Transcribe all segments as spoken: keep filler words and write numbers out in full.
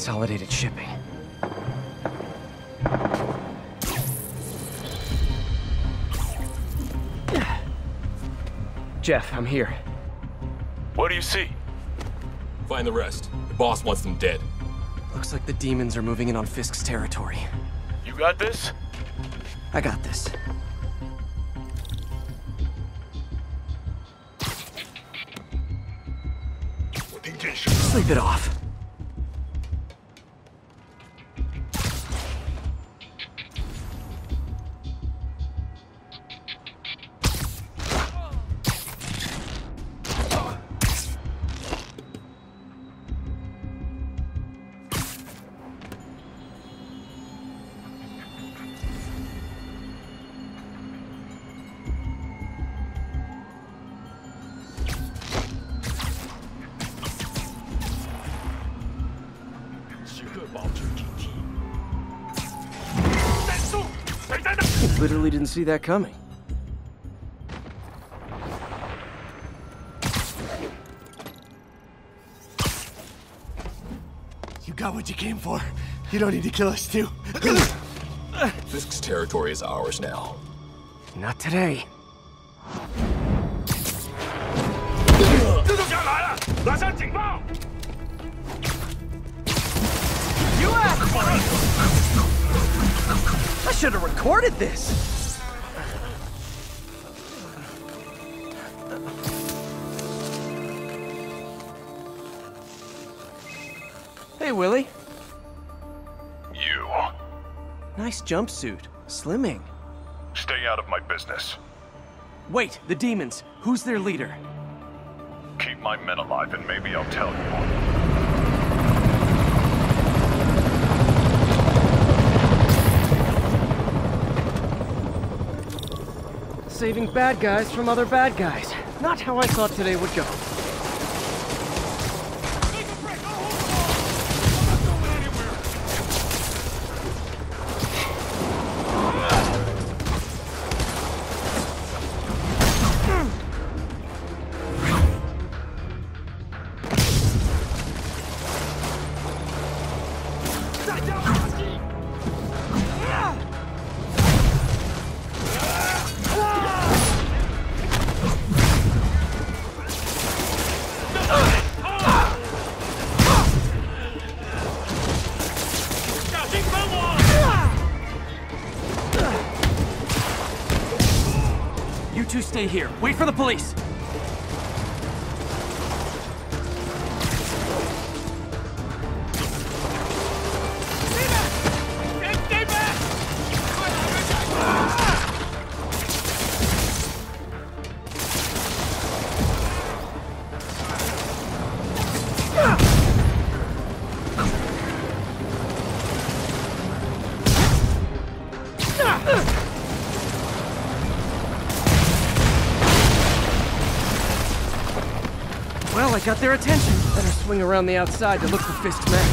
Consolidated shipping. Jeff, I'm here. What do you see? Find the rest. The boss wants them dead. Looks like the demons are moving in on Fisk's territory. You got this? I got this. Sleep it off. Literally didn't see that coming. You got what you came for. You don't need to kill us too. Fisk's territory is ours now. Not today. You asked for it! I should have recorded this! Hey, Willie. You. Nice jumpsuit. Slimming. Stay out of my business. Wait, the demons. Who's their leader? Keep my men alive and maybe I'll tell you. Saving bad guys from other bad guys. Not how I thought today would go. You two stay here. Wait for the police. Well, I got their attention. Better swing around the outside to look for Fisk's men.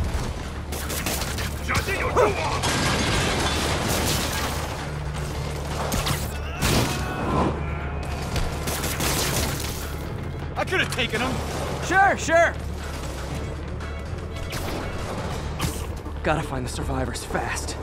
I could have taken him. Sure, sure. Gotta find the survivors fast.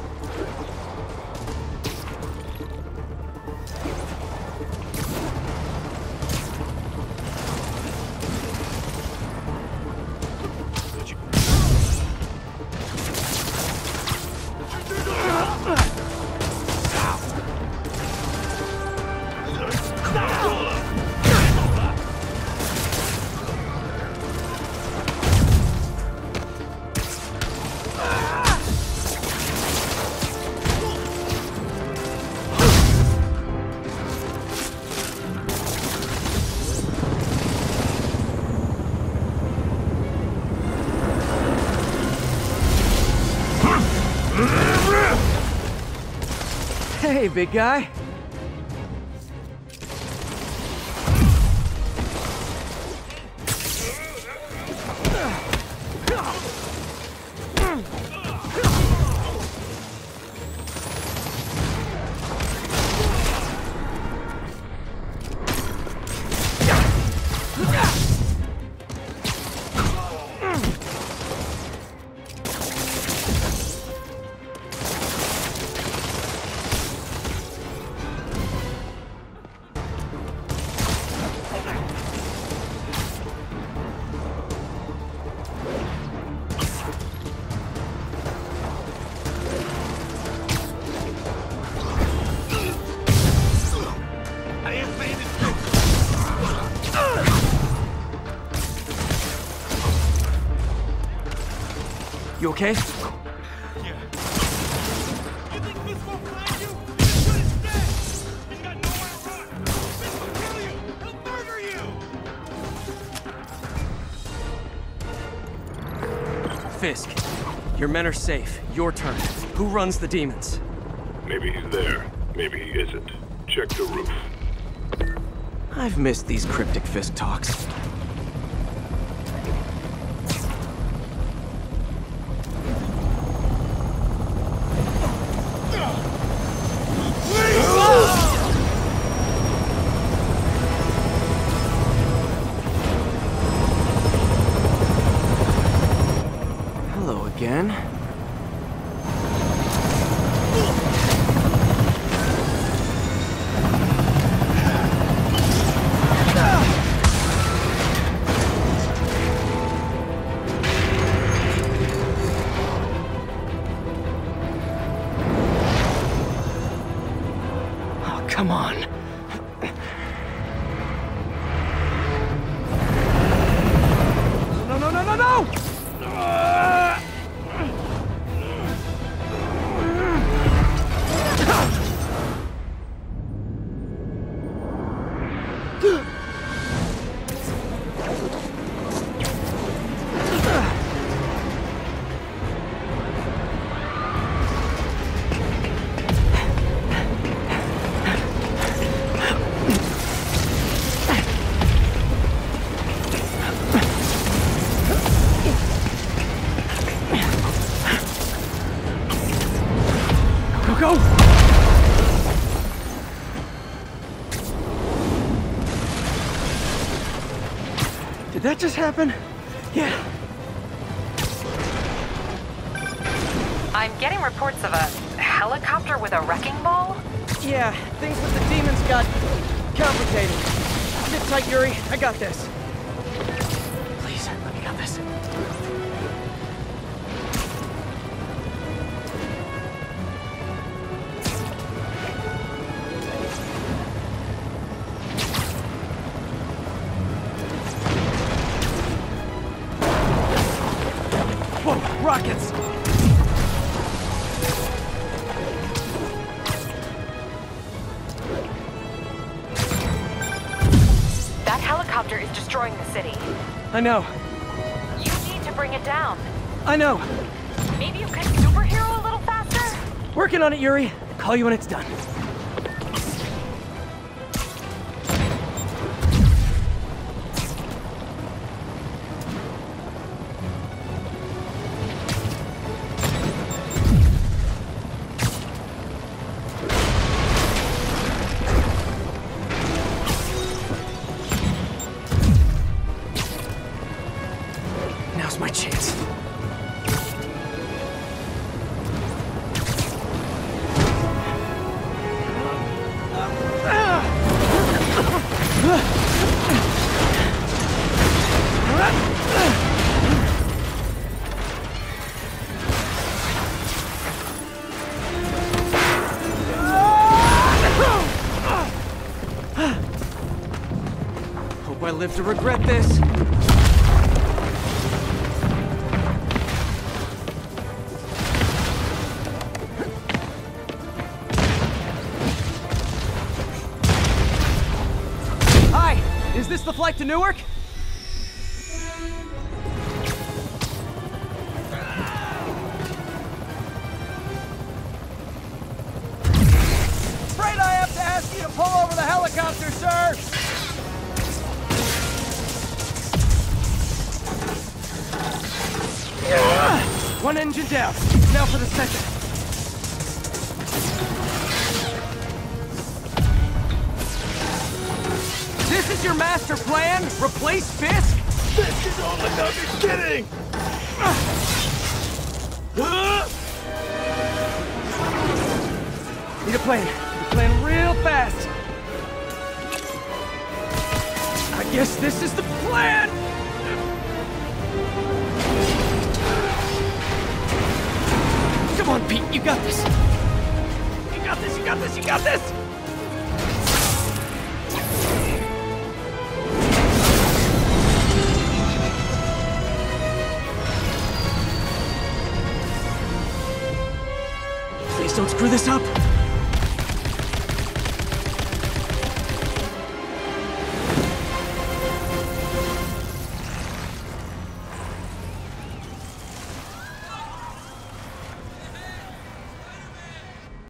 Hey, big guy. okay? Yeah. You think Fisk won't find you? He's good as dead! He's got nowhere to run! Fisk will kill you! He'll murder you! Fisk, your men are safe. Your turn. Who runs the demons? Maybe he's there. Maybe he isn't. Check the roof. I've missed these cryptic Fisk talks. Hello again. Come on. No, no, no, no, no! Uh... Go! Did that just happen? Yeah. I'm getting reports of a helicopter with a wrecking ball? Yeah, things with the demons got complicated. Sit tight, Yuri. I got this. Please, let me got this. Whoa, rockets! That helicopter is destroying the city. I know. You need to bring it down. I know. Maybe you could superhero a little faster? Working on it, Yuri. Call you when it's done. Now's my chance. Hope I live to regret this. Hi, is this the flight to Newark? Afraid I have to ask you to pull over the helicopter, sir. One engine down. Now for the second. This is your master plan? Replace Fisk? This is all another kidding! Need a plan. Need a plan real fast. I guess this is the plan! Come on, Pete, you got this. You got this, you got this, you got this! Please don't screw this up.